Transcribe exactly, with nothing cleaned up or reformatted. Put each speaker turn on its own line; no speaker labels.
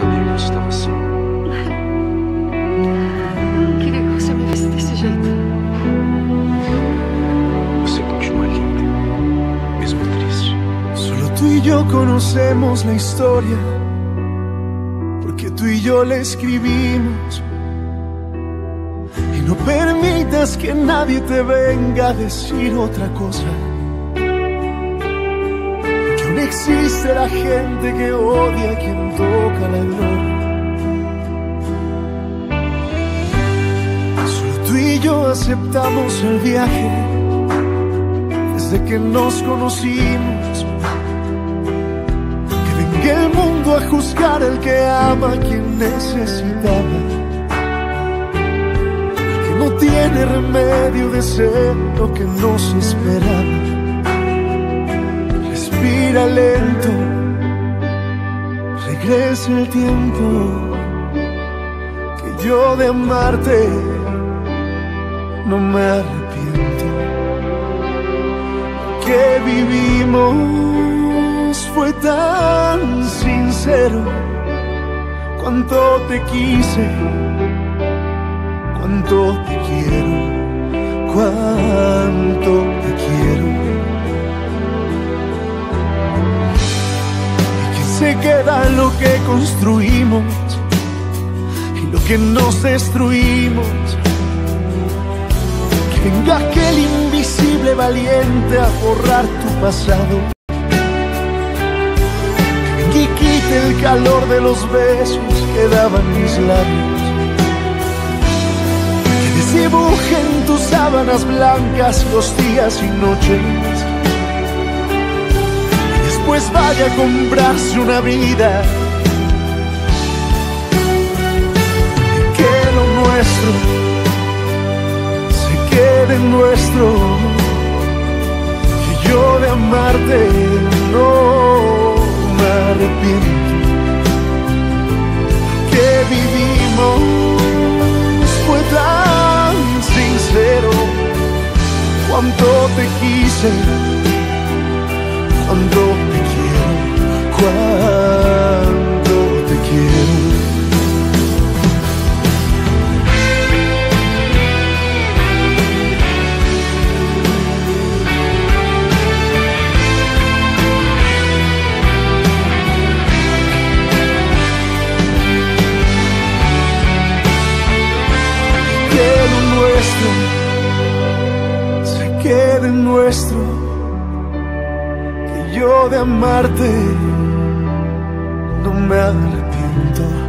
sabia que você estava assim.
Queria que você me visse desse jeito.
Você continua linda, mesmo triste.
Solo tú y yo conocemos la historia, porque tú y yo la escribimos. Y no permitas que nadie te venga a decir otra cosa. Existe la gente que odia a quien toca la gloria. Solo tú y yo aceptamos el viaje desde que nos conocimos. Que venga el mundo a juzgar al que ama a quien necesitaba. Que no tiene remedio de ser lo que nos esperaba. Respira lento, regresa el tiempo, que yo de amarte no me arrepiento. Lo que vivimos fue tan sincero, cuánto te quise, cuánto te quiero, cuánto te quiero. Se queda lo que construimos y lo que nos destruimos. Que venga aquel invisible valiente a borrar tu pasado. Que quite el calor de los besos que daban mis labios. Que desdibuje en tus sábanas blancas los días y noches. Pues vaya a comprarse una vida. Que lo nuestro se quede nuestro. Que yo de amarte no me arrepiento. Que vivimos fue tan sincero, cuánto te quise, cuánto te quiero, cuánto te quiero. Que lo nuestro se quede nuestro. Yo de amarte no me arrepiento.